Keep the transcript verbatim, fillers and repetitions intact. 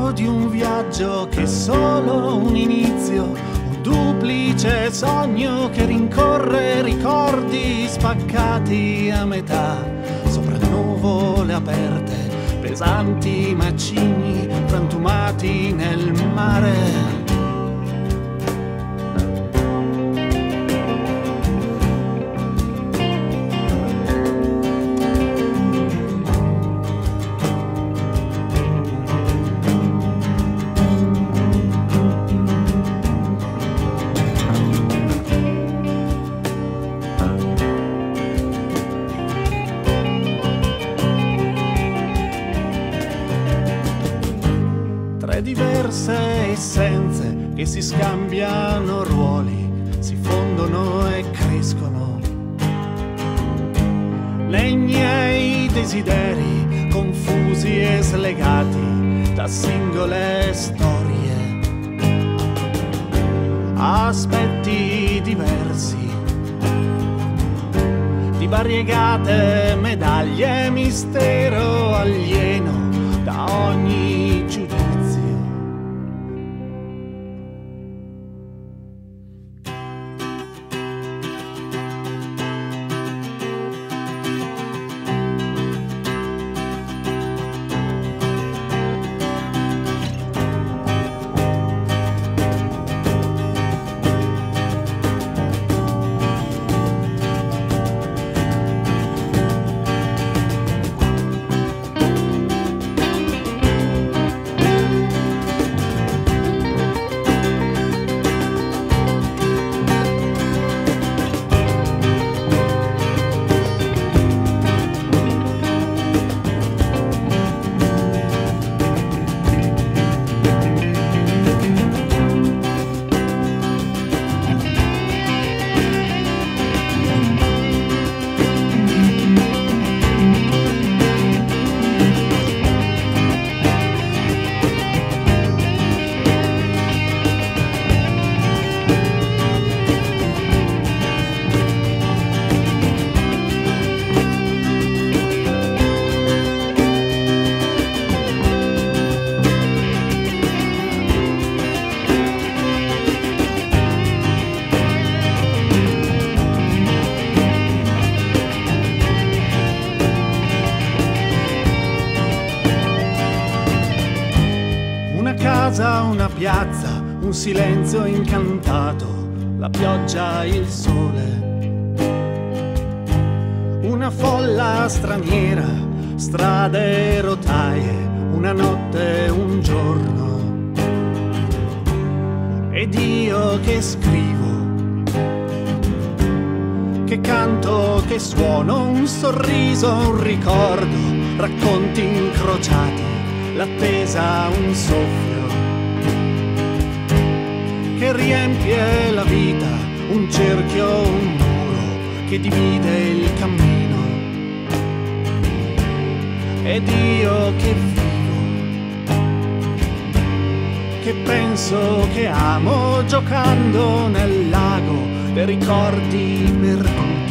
racconto di un viaggio che è solo un inizio, un duplice sogno che rincorre ricordi spaccati a metà, sopra nuvole aperte, pesanti macigni frantumati nel mare. Tre diverse essenze che si scambiano ruoli, si fondono e crescono. Nei miei desideri confusi e slegati da singole storie, aspetti diversi, di variegate medaglie, mistero alieno da ogni giudizio. Una casa, una piazza, un silenzio incantato, la pioggia, il sole. Una folla straniera, strade e rotaie, una notte, un giorno. Ed io che scrivo, che canto, che suono, un sorriso, un ricordo, racconti incrociati, l'attesa, un soffio che riempie la vita, un cerchio, un muro che divide il cammino. Ed io che vivo, che penso, che amo, giocando nel lago dei ricordi perduti.